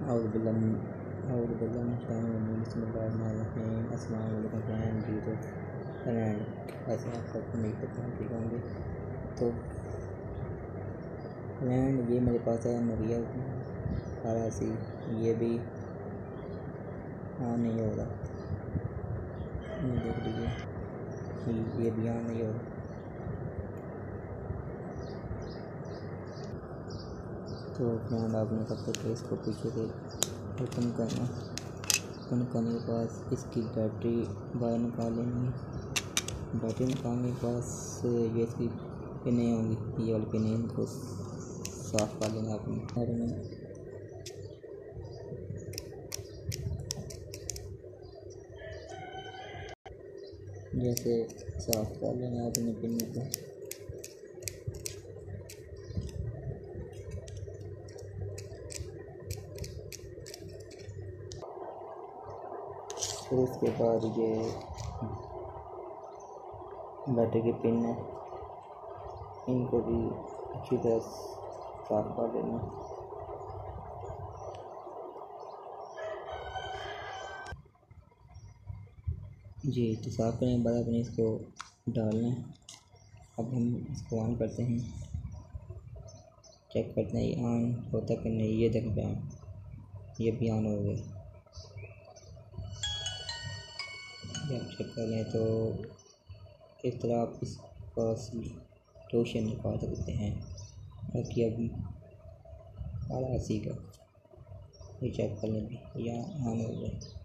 और अस्सलाम वालेकुम फ्रेंड जी। तो फ्रेंड ऐसे आप सबको नहीं पता ठीक होंगे। तो फ्रेंड ये मेरे पास है नोकिया 1280, ये भी ऑन नहीं हो रहा, ये देख लीजिए, ये भी ऑन नहीं हो रहा। तो फ्रेंड आपने सबसे पहले इसको पीछे से ओपन करना, ओपन करने के बाद इसकी बैटरी बाहर निकाल लेंगे। बैटरी निकालने के पास ये इसकी पिनें होंगी, ये वाली पिनें, इनको साफ़ कर लेना अपने घर में। जैसे साफ़ कर लेना अपने पिनों को। फिर उसके बाद ये बैटरी की पिन है, इनको भी अच्छी तरह साफ कर लेना। जी तो साफ करने के बाद अपने इसको डालना है। अब हम इसको ऑन करते हैं, चेक करते हैं ये ऑन होता कि नहीं। ये देख रहे हैं, ये भी ऑन हो गया। जब चेक कर लें तो इस तरह आप इसका सोल्यूशन निकाल सकते हैं। बाकी अब 1280 का ये चेक कर लें, यहाँ ऑन हो गया।